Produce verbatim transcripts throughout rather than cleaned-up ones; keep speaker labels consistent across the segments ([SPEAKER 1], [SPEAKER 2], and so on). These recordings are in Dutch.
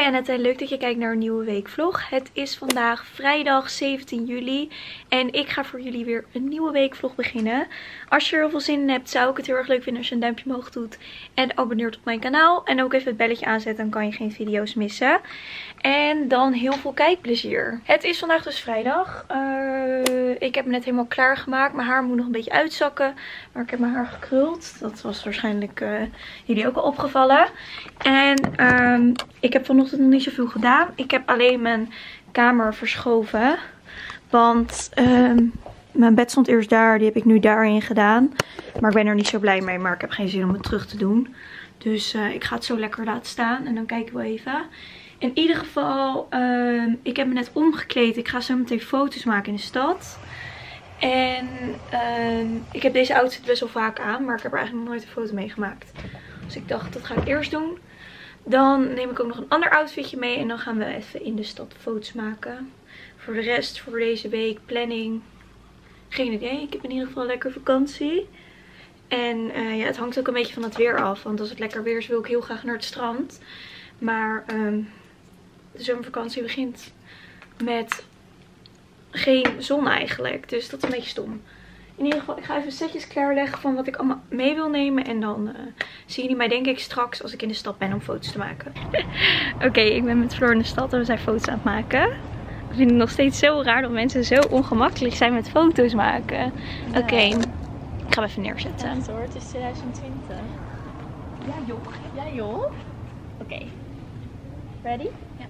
[SPEAKER 1] Annette en leuk dat je kijkt naar een nieuwe weekvlog. Het is vandaag vrijdag zeventien juli en ik ga voor jullie weer een nieuwe weekvlog beginnen. Als je er heel veel zin in hebt, zou ik het heel erg leuk vinden als je een duimpje omhoog doet en abonneert op mijn kanaal. En ook even het belletje aanzet, dan kan je geen video's missen. En dan heel veel kijkplezier. Het is vandaag dus vrijdag. Uh, ik heb me net helemaal klaargemaakt. Mijn haar moet nog een beetje uitzakken, maar ik heb mijn haar gekruld. Dat was waarschijnlijk uh, jullie ook al opgevallen. En um, ik heb vanochtend nog niet zoveel gedaan. Ik heb alleen mijn kamer verschoven. Want um, mijn bed stond eerst daar. Die heb ik nu daarin gedaan. Maar ik ben er niet zo blij mee. Maar ik heb geen zin om het terug te doen. Dus uh, ik ga het zo lekker laten staan. En dan kijken we even. In ieder geval, uh, ik heb me net omgekleed. Ik ga zo meteen foto's maken in de stad. En uh, ik heb deze outfit best wel vaak aan. Maar ik heb er eigenlijk nog nooit een foto mee gemaakt. Dus ik dacht, dat ga ik eerst doen. Dan neem ik ook nog een ander outfitje mee. En dan gaan we even in de stad foto's maken. Voor de rest, voor deze week, planning. Geen idee. Ik heb in ieder geval lekker vakantie. En uh, ja, het hangt ook een beetje van het weer af. Want als het lekker weer is, wil ik heel graag naar het strand. Maar um, de zomervakantie begint met geen zon eigenlijk. Dus dat is een beetje stom. In ieder geval, ik ga even setjes klaarleggen van wat ik allemaal mee wil nemen. En dan uh, zien jullie mij denk ik straks als ik in de stad ben om foto's te maken. Oké, okay, ik ben met Floor in de stad en we zijn foto's aan het maken. Ik vind het nog steeds zo raar dat mensen zo ongemakkelijk zijn met foto's maken. Oké, okay, ik ga hem even neerzetten.
[SPEAKER 2] Echt hoor, het is twintig twintig.
[SPEAKER 1] Ja joh.
[SPEAKER 2] Ja joh. Oké. Okay. Ready? Ja.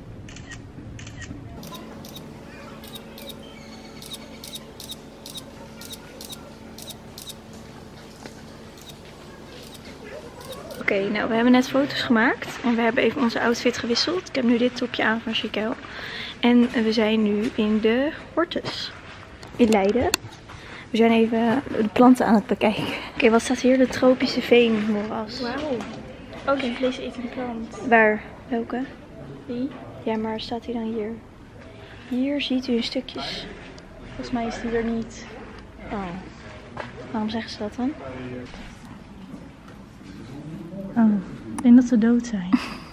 [SPEAKER 1] Oké, okay, nou we hebben net foto's gemaakt en we hebben even onze outfit gewisseld. Ik heb nu dit topje aan van Chiquel. En we zijn nu in de Hortus in Leiden. We zijn even de planten aan het bekijken. Oké, okay, wat staat hier? De tropische veenmoeras.
[SPEAKER 2] Wauw. Oh, die vlees eet een plant.
[SPEAKER 1] Waar? Welke?
[SPEAKER 2] Die?
[SPEAKER 1] Ja, maar staat hij dan hier? Hier ziet u een stukjes.
[SPEAKER 2] Volgens mij is die er niet.
[SPEAKER 1] Oh. Waarom zeggen ze dat dan?
[SPEAKER 2] Oh, ik denk dat ze dood zijn.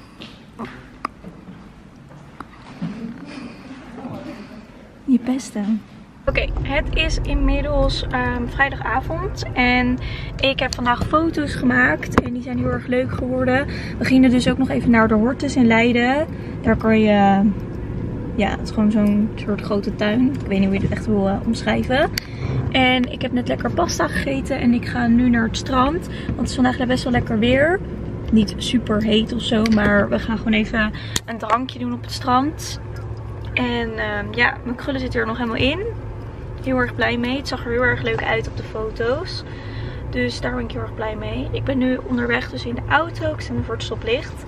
[SPEAKER 1] Je pesten. Oké, okay, het is inmiddels um, vrijdagavond en ik heb vandaag foto's gemaakt en die zijn heel erg leuk geworden. We gingen dus ook nog even naar de Hortus in Leiden. Daar kan je, ja, het is gewoon zo'n soort grote tuin. Ik weet niet hoe je dit echt wil uh, omschrijven. En ik heb net lekker pasta gegeten en ik ga nu naar het strand, want het is vandaag best wel lekker weer. Niet super heet of zo, maar we gaan gewoon even een drankje doen op het strand. En uh, ja, mijn krullen zitten er nog helemaal in. Heel erg blij mee. Het zag er heel erg leuk uit op de foto's. Dus daar ben ik heel erg blij mee. Ik ben nu onderweg dus in de auto. Ik sta nu voor het stoplicht.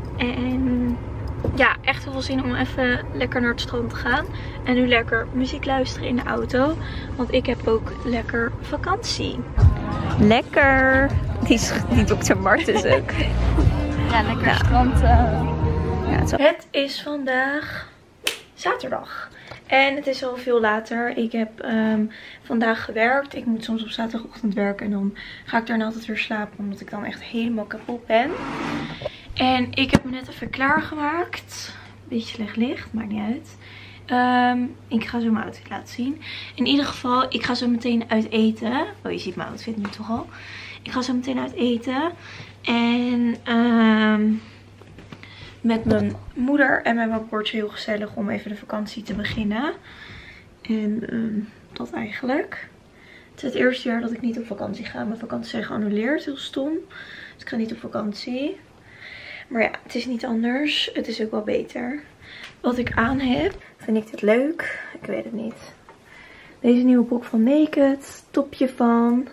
[SPEAKER 1] En ja, echt heel veel zin om even lekker naar het strand te gaan. En nu lekker muziek luisteren in de auto. Want ik heb ook lekker vakantie. Lekker. Die, die dokter Martens ook.
[SPEAKER 2] Ja, lekker ja. Strand. Uh...
[SPEAKER 1] Ja, het, het is vandaag zaterdag. En het is al veel later. Ik heb um, vandaag gewerkt. Ik moet soms op zaterdagochtend werken. En dan ga ik daarna altijd weer slapen. Omdat ik dan echt helemaal kapot ben. En ik heb me net even klaargemaakt. Beetje slecht licht. Maakt niet uit. Um, ik ga zo mijn outfit laten zien. In ieder geval, ik ga zo meteen uit eten. Oh, je ziet mijn outfit nu toch al. Ik ga zo meteen uit eten. En um, met mijn moeder en met mijn broertje heel gezellig om even de vakantie te beginnen. En um, dat eigenlijk. Het is het eerste jaar dat ik niet op vakantie ga. Mijn vakantie zijn geannuleerd. Heel stom. Dus ik ga niet op vakantie. Maar ja, het is niet anders. Het is ook wel beter. Wat ik aan heb. Vind ik dit leuk? Ik weet het niet. Deze nieuwe broek van Naked. Topje van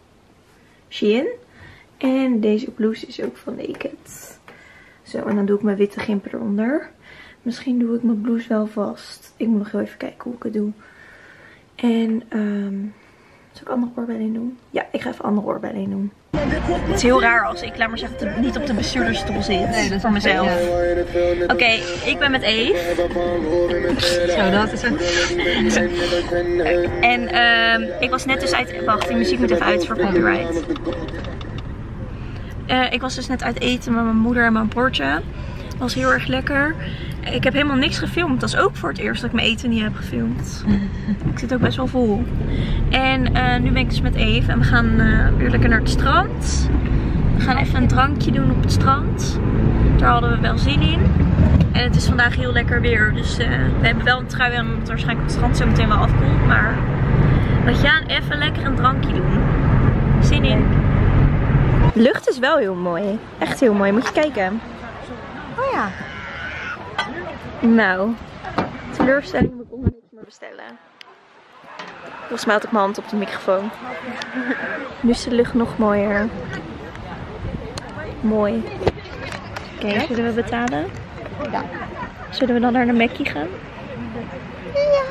[SPEAKER 1] Shein. En deze blouse is ook van Naked. Zo, en dan doe ik mijn witte gimpen eronder. Misschien doe ik mijn blouse wel vast. Ik moet nog heel even kijken hoe ik het doe. En, um, zal ik andere oorbellen in doen? Ja, ik ga even andere oorbellen in doen. Het is heel raar als ik, laat maar zeggen, te, niet op de bestuurdersstoel zit. Nee, dat is voor mezelf. Ja. Oké, okay, ik ben met Eve. Zo, dat is het. En um, ik was net dus uit... Wacht, die muziek moet even uit voor copyright. Uh, ik was dus net uit eten met mijn moeder en mijn broertje. Was heel erg lekker. Ik heb helemaal niks gefilmd. Dat is ook voor het eerst dat ik mijn eten niet heb gefilmd. Ik zit ook best wel vol. En uh, nu ben ik dus met Eve. En we gaan uh, weer lekker naar het strand. We gaan even een drankje doen op het strand. Daar hadden we wel zin in. En het is vandaag heel lekker weer. Dus uh, we hebben wel een trui aan. Omdat het waarschijnlijk op het strand zo meteen wel afkoelt. Maar we gaan even lekker een drankje doen. Zin in. De lucht is wel heel mooi. Echt heel mooi. Moet je kijken. Oh ja. Nou. Teleurstelling. We konden niks meer bestellen. Volgens mij had ik mijn hand op de microfoon. Nu is de lucht nog mooier. Mooi. Oké, okay, zullen we betalen? Ja. Zullen we dan naar de Mackie gaan? Ja.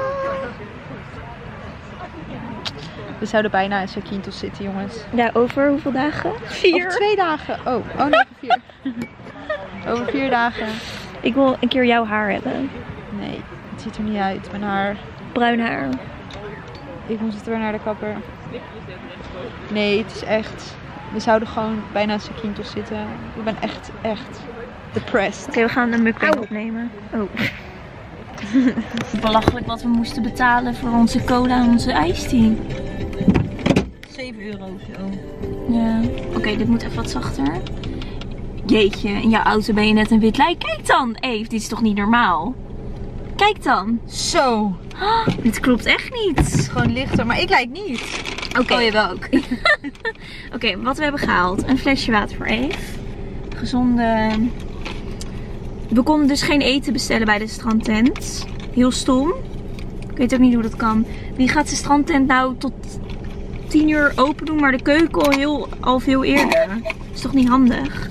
[SPEAKER 3] We zouden bijna in Zakynthos zitten, jongens.
[SPEAKER 1] Ja, over hoeveel dagen? Vier.
[SPEAKER 3] Over twee dagen. Oh, oh nee, over vier. Over vier dagen.
[SPEAKER 1] Ik wil een keer jouw haar hebben.
[SPEAKER 3] Nee, het ziet er niet uit. Mijn haar.
[SPEAKER 1] Bruin haar.
[SPEAKER 3] Ik moest weer naar de kapper. Nee, het is echt... We zouden gewoon bijna in Zakynthos zitten. Ik ben echt, echt depressed.
[SPEAKER 1] Oké, okay, we gaan een mukbang opnemen. Oh. Belachelijk wat we moesten betalen voor onze cola en onze iced
[SPEAKER 3] zeven euro of zo.
[SPEAKER 1] Ja. Oké, okay, dit moet even wat zachter. Jeetje, in jouw auto ben je net een wit lijk. Kijk dan, Eve, dit is toch niet normaal? Kijk dan.
[SPEAKER 3] Zo.
[SPEAKER 1] Oh, dit klopt echt niet.
[SPEAKER 3] Het is gewoon lichter, maar ik lijk niet.
[SPEAKER 1] Oké. Okay.
[SPEAKER 3] Oh, je wel ook.
[SPEAKER 1] Oké, okay, wat we hebben gehaald. Een flesje water voor Eve. Gezonde... We konden dus geen eten bestellen bij de strandtent. Heel stom. Ik weet ook niet hoe dat kan. Wie gaat de strandtent nou tot tien uur open doen, maar de keuken al, heel, al veel eerder? Dat is toch niet handig?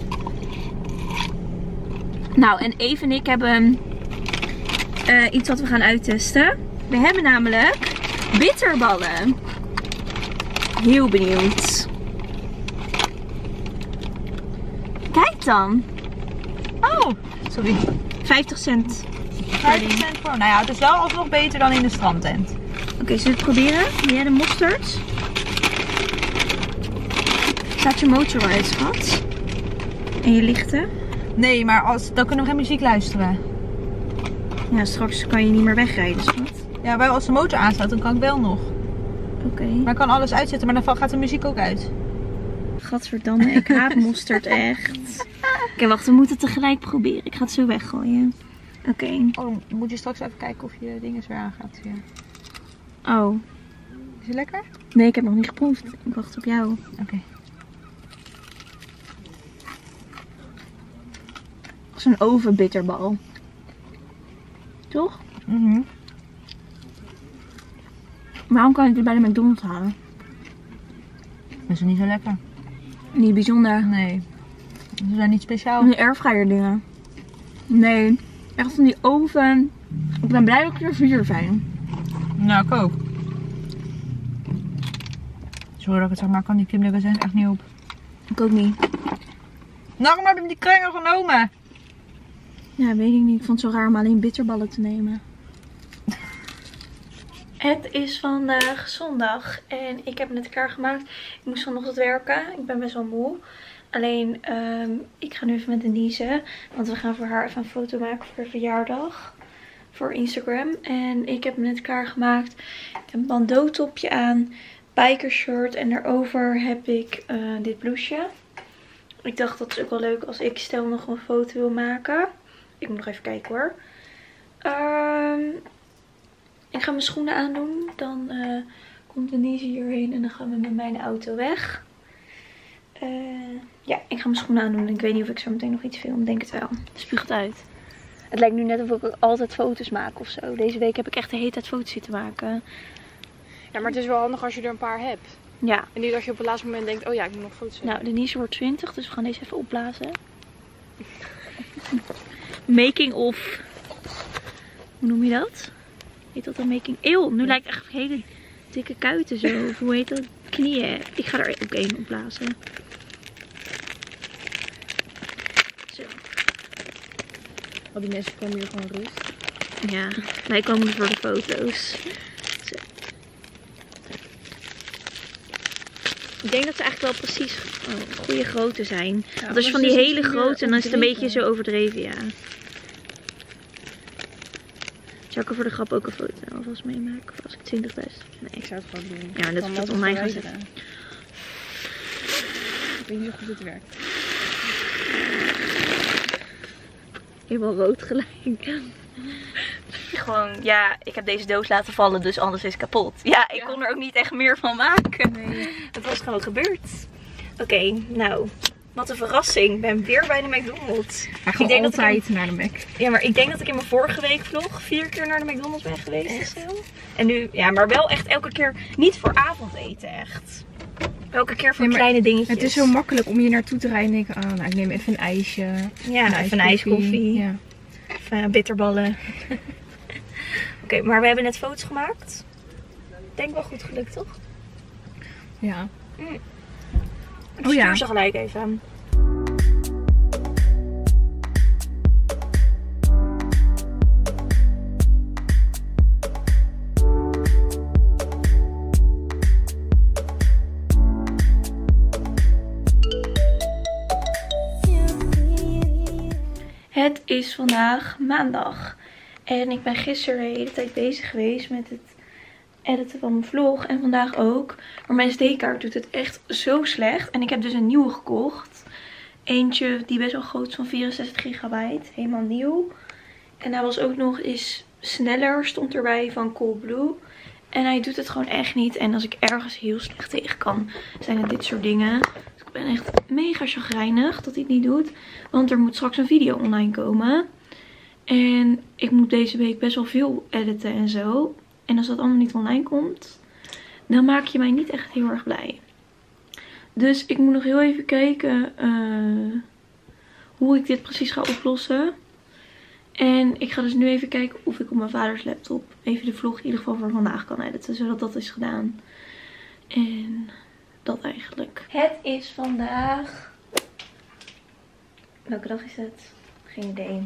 [SPEAKER 1] Nou, en Eve en ik hebben uh, iets wat we gaan uittesten. We hebben namelijk bitterballen. Heel benieuwd. Kijk dan.
[SPEAKER 3] Oh, sorry.
[SPEAKER 1] vijftig cent.
[SPEAKER 3] vijftig cent voor. Nou ja, het is wel alsnog beter dan in de strandtent.
[SPEAKER 1] Oké, okay, zullen we het proberen? Doe jij de mosterd? Staat je motor uit, schat? En je lichten?
[SPEAKER 3] Nee, maar als, dan kunnen we geen muziek luisteren.
[SPEAKER 1] Ja, straks kan je niet meer wegrijden, schat.
[SPEAKER 3] Ja, maar als de motor aanstaat, dan kan ik wel nog.
[SPEAKER 1] Oké. Okay.
[SPEAKER 3] Maar ik kan alles uitzetten, maar dan gaat de muziek ook uit.
[SPEAKER 1] Gadverdamme, ik haat mosterd echt. Oké, okay, wacht, we moeten het tegelijk proberen. Ik ga het zo weggooien. Oké. Okay.
[SPEAKER 3] Oh, dan moet je straks even kijken of je dingen weer aangaat. Ja.
[SPEAKER 1] Oh.
[SPEAKER 3] Is het lekker?
[SPEAKER 1] Nee, ik heb nog niet geproefd. Ik wacht op jou.
[SPEAKER 3] Oké. Okay.
[SPEAKER 1] Zo'n ovenbitterbal. Toch?
[SPEAKER 3] Mhm. Mm.
[SPEAKER 1] Waarom kan ik dit bij de McDonald's halen?
[SPEAKER 3] Dat is niet zo lekker.
[SPEAKER 1] Niet bijzonder.
[SPEAKER 3] Nee. Ze zijn niet speciaal.
[SPEAKER 1] Die airfryer dingen. Nee. Echt van die oven. Ik ben blij dat ik er vier zijn.
[SPEAKER 3] Nou, ik ook. Sorry dat ik het zeg, maar ik kan die kipnuggets zijn echt niet op.
[SPEAKER 1] Ik ook niet.
[SPEAKER 3] Waarom heb je die krengel genomen?
[SPEAKER 1] Ja, weet ik niet. Ik vond het zo raar om alleen bitterballen te nemen. Het is vandaag zondag en ik heb net klaargemaakt. Ik moest vanochtend werken. Ik ben best wel moe. Alleen, um, ik ga nu even met Denise. Want we gaan voor haar even een foto maken voor de verjaardag. Voor Instagram. En ik heb hem net klaargemaakt. Ik heb een bandeau topje aan. Bikershirt. En daarover heb ik uh, dit blouseje. Ik dacht dat is ook wel leuk als ik stel nog een foto wil maken. Ik moet nog even kijken hoor. Um, ik ga mijn schoenen aandoen. Dan uh, komt Denise hierheen en dan gaan we met mijn auto weg. Uh, ja, ik ga mijn schoenen aandoen. Ik weet niet of ik zo meteen nog iets film. Denk het wel. Spuug het uit. Het lijkt nu net of ik altijd foto's maak of zo. Deze week heb ik echt de hele tijd foto's zitten maken.
[SPEAKER 2] Ja, maar het is wel handig als je er een paar hebt.
[SPEAKER 1] Ja.
[SPEAKER 2] En niet dat je op het laatste moment denkt, oh ja, ik moet nog foto's hebben.
[SPEAKER 1] Nou, Denise wordt twintig, dus we gaan deze even opblazen. Making of. Hoe noem je dat? Heet dat dan making? Eeuw, nu lijkt echt hele dikke kuiten zo. Of hoe heet dat? Knieën. Ik ga er ook één opblazen. Zo.
[SPEAKER 2] Al die mensen komen hier gewoon rust.
[SPEAKER 1] Ja, wij komen voor de foto's. Zo. Ik denk dat ze eigenlijk wel precies oh, goede grootte zijn.
[SPEAKER 3] Ja,
[SPEAKER 1] Want als je van die hele grote, dan is het een beetje zo overdreven, ja. Zou ik er voor de grap ook een foto alvast meemaken? Of als ik twintig best? Nee.
[SPEAKER 3] Ik zou het gewoon doen.
[SPEAKER 1] Ja, dat is wat online gaan zetten.
[SPEAKER 3] Ik weet niet of het werkt.
[SPEAKER 1] Helemaal rood gelijk. Gewoon, ja, ik heb deze doos laten vallen, dus alles is kapot. Ja, ik ja. kon er ook niet echt meer van maken. Nee. Het was gewoon gebeurd. Oké, okay, nou, wat een verrassing. Ik ben weer bij de McDonald's.
[SPEAKER 3] Maar gewoon
[SPEAKER 1] ik denk
[SPEAKER 3] altijd
[SPEAKER 1] dat ik in...
[SPEAKER 3] naar de Mac.
[SPEAKER 1] Ja, maar ik denk dat ik in mijn vorige week vlog vier keer naar de McDonald's ben geweest. Echt? En nu, ja, maar wel echt elke keer, niet voor avondeten echt. Elke keer voor nee, kleine dingetjes.
[SPEAKER 3] Het is zo makkelijk om hier naartoe te rijden en denken, ah, nou, ik neem even een ijsje.
[SPEAKER 1] Ja, een even een ijskoffie. Ja. Even bitterballen. Oké, okay, maar we hebben net foto's gemaakt. Ik denk wel goed gelukt, toch?
[SPEAKER 3] Ja.
[SPEAKER 1] Mm. Ik stuur oh, ja. ze gelijk even. Het is vandaag maandag en ik ben gisteren de hele tijd bezig geweest met het editen van mijn vlog en vandaag ook. Maar mijn S D-kaart doet het echt zo slecht en ik heb dus een nieuwe gekocht. Eentje die best wel groot is van vierenzestig gigabyte, helemaal nieuw. En hij was ook nog eens sneller, stond erbij, van Coolblue. En hij doet het gewoon echt niet en als ik ergens heel slecht tegen kan, zijn het dit soort dingen. Ik ben echt mega chagrijnig dat hij het niet doet. Want er moet straks een video online komen. En ik moet deze week best wel veel editen en zo. En als dat allemaal niet online komt, dan maak je mij niet echt heel erg blij. Dus ik moet nog heel even kijken uh, hoe ik dit precies ga oplossen. En ik ga dus nu even kijken of ik op mijn vaders laptop even de vlog in ieder geval voor vandaag kan editen. Zodat dat is gedaan. En... dat eigenlijk. Het is vandaag... Welke dag is het? Geen idee.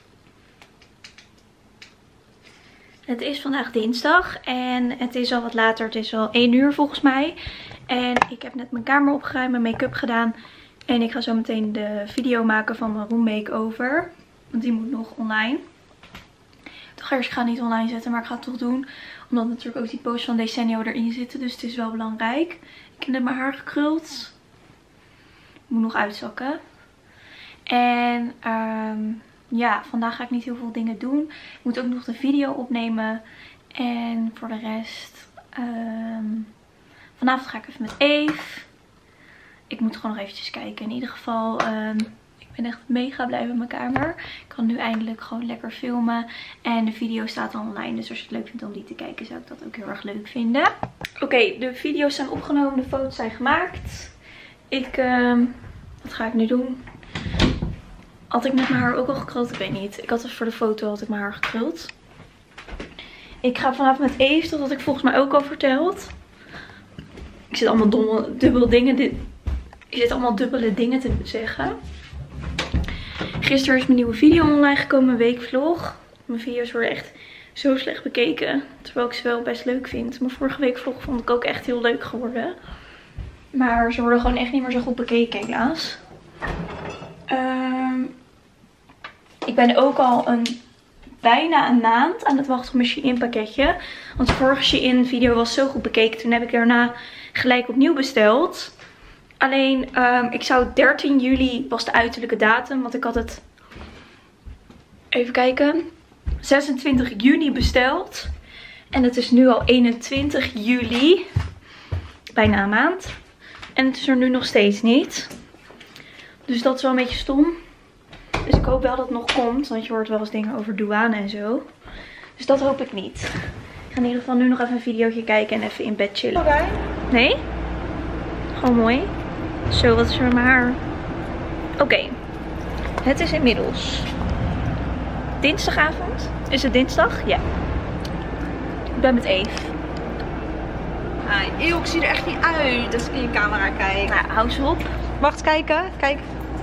[SPEAKER 1] Het is vandaag dinsdag. En het is al wat later. Het is al één uur volgens mij. En ik heb net mijn kamer opgeruimd. Mijn make-up gedaan. En ik ga zo meteen de video maken van mijn room makeover. Want die moet nog online. Toch eerst, ik ga het niet online zetten. Maar ik ga het toch doen. Omdat natuurlijk ook die post van Decenio erin zitten. Dus het is wel belangrijk. Ik heb net mijn haar gekruld. Ik moet nog uitzakken. En um, ja, vandaag ga ik niet heel veel dingen doen. Ik moet ook nog de video opnemen. En voor de rest... Um, vanavond ga ik even met Eve. Ik moet gewoon nog eventjes kijken. In ieder geval... Um, ik ben echt mega blij met mijn kamer. Ik kan nu eindelijk gewoon lekker filmen. En de video staat al online. Dus als je het leuk vindt om die te kijken, zou ik dat ook heel erg leuk vinden. Oké, okay, de video's zijn opgenomen. De foto's zijn gemaakt. Ik, uh, wat ga ik nu doen? Had ik met mijn haar ook al gekruld? Ik weet niet. Ik had dus voor de foto had ik mijn haar gekruld. Ik ga vanavond met Eve. Dat had ik volgens mij ook al verteld. Ik zit allemaal domme, dubbele dingen. Dit, ik zit allemaal dubbele dingen te zeggen. Gisteren is mijn nieuwe video online gekomen, mijn weekvlog. Mijn video's worden echt zo slecht bekeken. Terwijl ik ze wel best leuk vind. Mijn vorige weekvlog vond ik ook echt heel leuk geworden. Maar ze worden gewoon echt niet meer zo goed bekeken helaas. Um, ik ben ook al een, bijna een maand aan het wachten op mijn Shein pakketje. Want de vorige Shein video was zo goed bekeken. Toen heb ik daarna gelijk opnieuw besteld. Alleen, um, ik zou dertien juli was de uiterlijke datum. Want ik had het, even kijken, zesentwintig juni besteld. En het is nu al eenentwintig juli. Bijna een maand. En het is er nu nog steeds niet. Dus dat is wel een beetje stom. Dus ik hoop wel dat het nog komt. Want je hoort wel eens dingen over douane en zo. Dus dat hoop ik niet. Ik ga in ieder geval nu nog even een videootje kijken en even in bed chillen. Okay. Nee? Gewoon mooi. Zo, wat is er met mijn haar? Oké. Okay. Het is inmiddels dinsdagavond. Is het dinsdag? Ja. Ik ben met Eve.
[SPEAKER 3] Hi. Eeuw, ik zie er echt niet uit als ik in je camera kijk.
[SPEAKER 1] Nou, hou ze op.
[SPEAKER 3] Wacht, kijken. Kijk.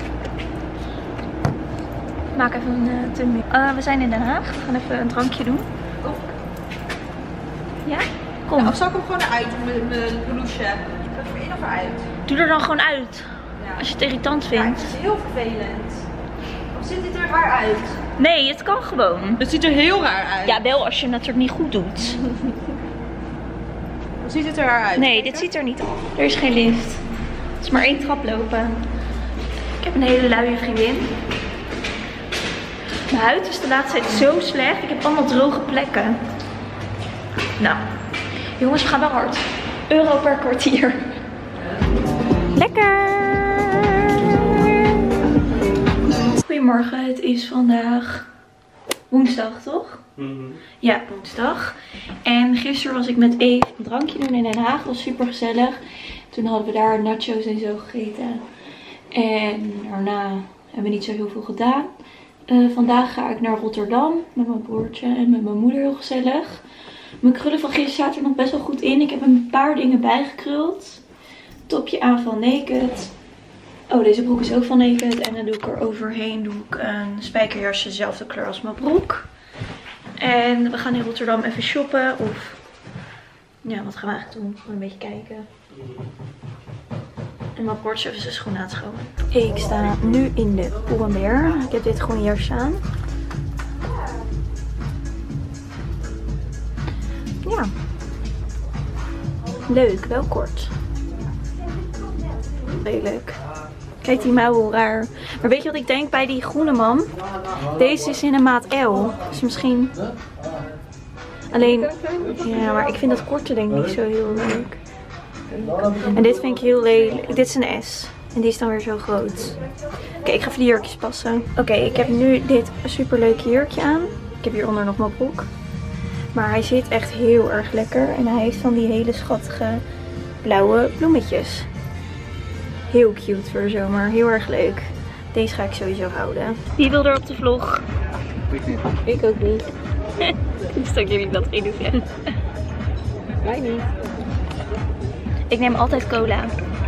[SPEAKER 1] Ik maak even een uh, thumbnail. Uh, we zijn in Den Haag. We gaan even een drankje doen.
[SPEAKER 3] Oh.
[SPEAKER 1] Ja? Kom.
[SPEAKER 3] Ja, of zal ik hem gewoon eruit doen met mijn blouseje? of eruit?
[SPEAKER 1] Doe er dan gewoon uit.
[SPEAKER 3] Ja.
[SPEAKER 1] Als je het irritant
[SPEAKER 3] Ja,
[SPEAKER 1] vindt.
[SPEAKER 3] het is heel vervelend. Of ziet dit er raar uit?
[SPEAKER 1] Nee, het kan gewoon.
[SPEAKER 3] Het ziet er heel raar uit.
[SPEAKER 1] Ja, wel als je het natuurlijk niet goed doet.
[SPEAKER 3] Hoe ziet het er raar uit?
[SPEAKER 1] Nee, dit ziet er niet uit. Er is geen lift. Het is maar één trap lopen. Ik heb een hele luie vriendin. Mijn huid is de laatste tijd zo slecht. Ik heb allemaal droge plekken. Nou, jongens, we gaan wel hard. Euro per kwartier. Lekker! Goedemorgen, het is vandaag woensdag, toch? Mm-hmm. Ja, woensdag. En gisteren was ik met Eve een drankje doen in Den Haag. Dat was super gezellig. Toen hadden we daar nachos en zo gegeten. En daarna hebben we niet zo heel veel gedaan. Uh, vandaag ga ik naar Rotterdam met mijn broertje en met mijn moeder, heel gezellig. Mijn krullen van gisteren zaten er nog best wel goed in. Ik heb een paar dingen bijgekruld. Topje aan van Naked. Oh, deze broek is ook van Naked. En dan doe ik er overheen doe ik een spijkerjasje, dezelfde kleur als mijn broek. En we gaan in Rotterdam even shoppen. Of ja, wat gaan we eigenlijk doen? Gewoon een beetje kijken. En mijn broertje heeft zijn schoenen aan het schonen. Ik sta nu in de Pull&Bear. Ik heb dit gewoon jasje aan. Ja. Leuk, wel kort. Lelijk. Kijk die mouwen hoe raar. Maar weet je wat ik denk bij die groene man? Deze is in een maat L. Dus misschien... Alleen... Ja, maar ik vind dat korte denk ik niet zo heel leuk. En dit vind ik heel lelijk. Dit is een S. En die is dan weer zo groot. Oké, okay, ik ga even die jurkjes passen. Oké, okay, ik heb nu dit super leuke jurkje aan. Ik heb hieronder nog mijn broek. Maar hij zit echt heel erg lekker. En hij heeft van die hele schattige blauwe bloemetjes. Heel cute voor de zomer. Heel erg leuk. Deze ga ik sowieso houden. Wie wil er op de vlog?
[SPEAKER 2] Ik niet. Ik ook niet.
[SPEAKER 1] Ik stok jullie dat in zeggen.
[SPEAKER 2] Mij niet.
[SPEAKER 1] Ik neem altijd cola.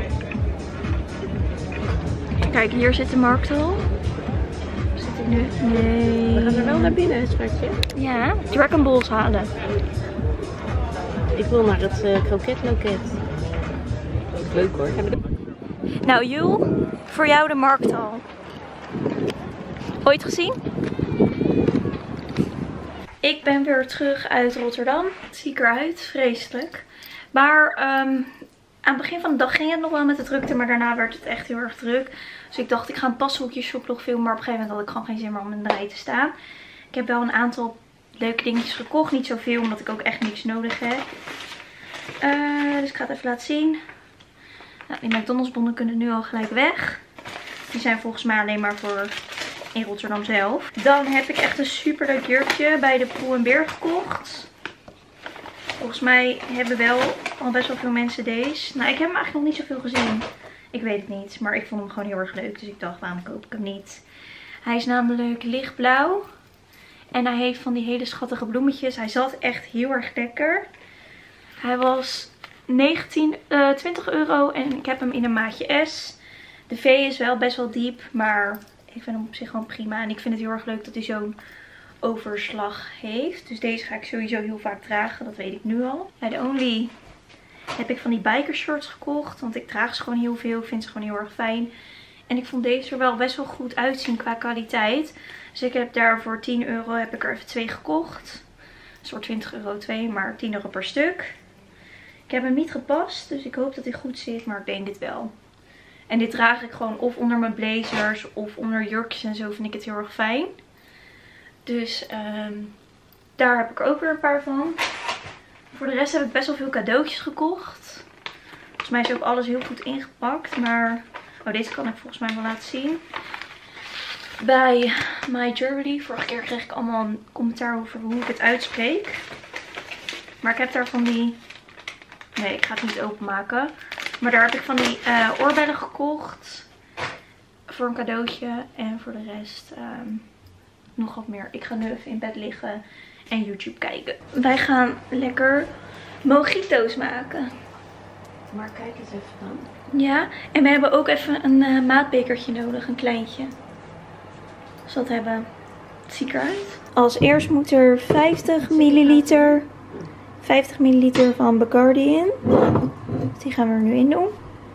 [SPEAKER 1] Kijk, hier zit de markt al. Zit ik nu? Nee.
[SPEAKER 2] We gaan er wel naar binnen, schatje.
[SPEAKER 1] Ja, Dragon Balls halen.
[SPEAKER 2] Ik wil naar het uh, kroketloket. Leuk hoor.
[SPEAKER 1] Nou, Jul, voor jou de markt al. Ooit gezien? Ik ben weer terug uit Rotterdam. Het ziet eruit, vreselijk. Maar um, aan het begin van de dag ging het nog wel met de drukte, maar daarna werd het echt heel erg druk. Dus ik dacht, ik ga een pashoekje shoplog filmen, maar op een gegeven moment had ik gewoon geen zin meer om in de rij te staan. Ik heb wel een aantal leuke dingetjes gekocht, niet zoveel, omdat ik ook echt niks nodig heb. Uh, dus ik ga het even laten zien. Nou, die McDonald's bonnen kunnen nu al gelijk weg. Die zijn volgens mij alleen maar voor in Rotterdam zelf. Dan heb ik echt een super leuk jurkje bij de Pull&Bear gekocht. Volgens mij hebben wel al best wel veel mensen deze. Nou, ik heb hem eigenlijk nog niet zoveel gezien. Ik weet het niet, maar ik vond hem gewoon heel erg leuk. Dus ik dacht, waarom koop ik hem niet? Hij is namelijk lichtblauw. En hij heeft van die hele schattige bloemetjes. Hij zat echt heel erg lekker. Hij was negentien, uh, twintig euro en ik heb hem in een maatje S. De V is wel best wel diep, maar ik vind hem op zich gewoon prima. En ik vind het heel erg leuk dat hij zo'n overslag heeft. Dus deze ga ik sowieso heel vaak dragen, dat weet ik nu al. Bij de Only heb ik van die biker shorts gekocht, want ik draag ze gewoon heel veel. Ik vind ze gewoon heel erg fijn. En ik vond deze er wel best wel goed uitzien qua kwaliteit. Dus ik heb daar voor tien euro heb ik er even twee gekocht. Dus voor twintig euro twee, maar tien euro per stuk. Ik heb hem niet gepast, dus ik hoop dat hij goed zit, maar ik denk dit wel. En dit draag ik gewoon of onder mijn blazers of onder jurkjes en zo, vind ik het heel erg fijn. Dus um, daar heb ik er ook weer een paar van. Voor de rest heb ik best wel veel cadeautjes gekocht. Volgens mij is ook alles heel goed ingepakt, maar... Oh, deze kan ik volgens mij wel laten zien. Bij My Jewelry. Vorige keer kreeg ik allemaal een commentaar over hoe ik het uitspreek. Maar ik heb daar van die... Nee, ik ga het niet openmaken. Maar daar heb ik van die uh, oorbellen gekocht. Voor een cadeautje. En voor de rest um, nog wat meer. Ik ga nu even in bed liggen en YouTube kijken. Wij gaan lekker mojito's maken.
[SPEAKER 2] Maar kijk eens even dan.
[SPEAKER 1] Ja, en we hebben ook even een uh, maatbekertje nodig. Een kleintje. Dus dat hebben. Het ziet eruit. Als eerst moet er vijftig milliliter... vijftig milliliter van Bacardi in. Die gaan we er nu in doen.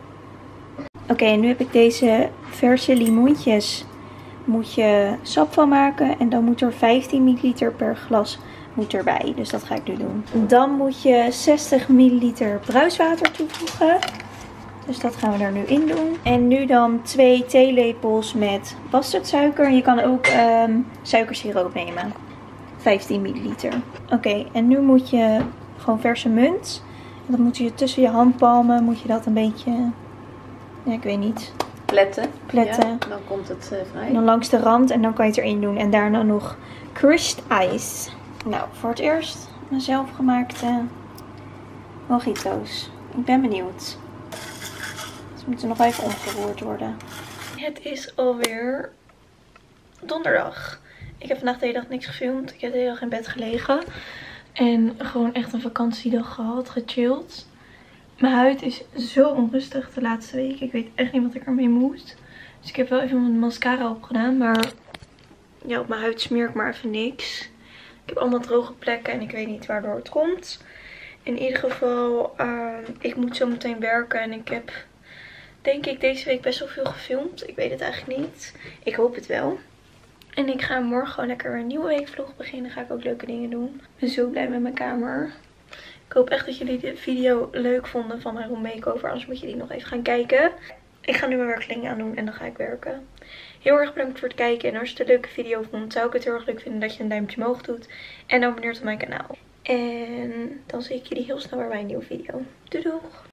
[SPEAKER 1] Oké, en nu heb ik deze verse limoentjes. Moet je sap van maken. En dan moet er vijftien milliliter per glas moet erbij. Dus dat ga ik nu doen. Dan moet je zestig milliliter bruiswater toevoegen. Dus dat gaan we er nu in doen. En nu dan twee theelepels met bastardsuiker. Je kan ook um, suikersiroop nemen. vijftien milliliter. Oké, okay, en nu moet je gewoon verse munt. En dan moet je tussen je handpalmen, moet je dat een beetje, ja, ik weet niet.
[SPEAKER 4] Pletten.
[SPEAKER 1] Pletten.
[SPEAKER 4] Ja, dan komt het uh, vrij.
[SPEAKER 1] En dan langs de rand en dan kan je het erin doen. En daarna nog crushed ice. Nou, voor het eerst mijn zelfgemaakte mojito's. Ik ben benieuwd. Ze moeten nog even omgeroerd worden. Het is alweer donderdag. Ik heb vandaag de hele dag niks gefilmd. Ik heb de hele dag in bed gelegen. En gewoon echt een vakantiedag gehad. Gechilled. Mijn huid is zo onrustig de laatste week. Ik weet echt niet wat ik ermee moet. Dus ik heb wel even mijn mascara opgedaan. Maar ja, op mijn huid smeer ik maar even niks. Ik heb allemaal droge plekken en ik weet niet waardoor het komt. In ieder geval, uh, ik moet zo meteen werken. En ik heb, denk ik, deze week best wel veel gefilmd. Ik weet het eigenlijk niet. Ik hoop het wel. En ik ga morgen gewoon lekker een nieuwe weekvlog beginnen. Ga ik ook leuke dingen doen. Ik ben zo blij met mijn kamer. Ik hoop echt dat jullie de video leuk vonden van mijn room makeover. Anders moet je die nog even gaan kijken. Ik ga nu mijn werkkleding aandoen en dan ga ik werken. Heel erg bedankt voor het kijken. En als je het een leuke video vond, zou ik het heel erg leuk vinden dat je een duimpje omhoog doet. En abonneert op mijn kanaal. En dan zie ik jullie heel snel weer bij een nieuwe video. Doei doeg!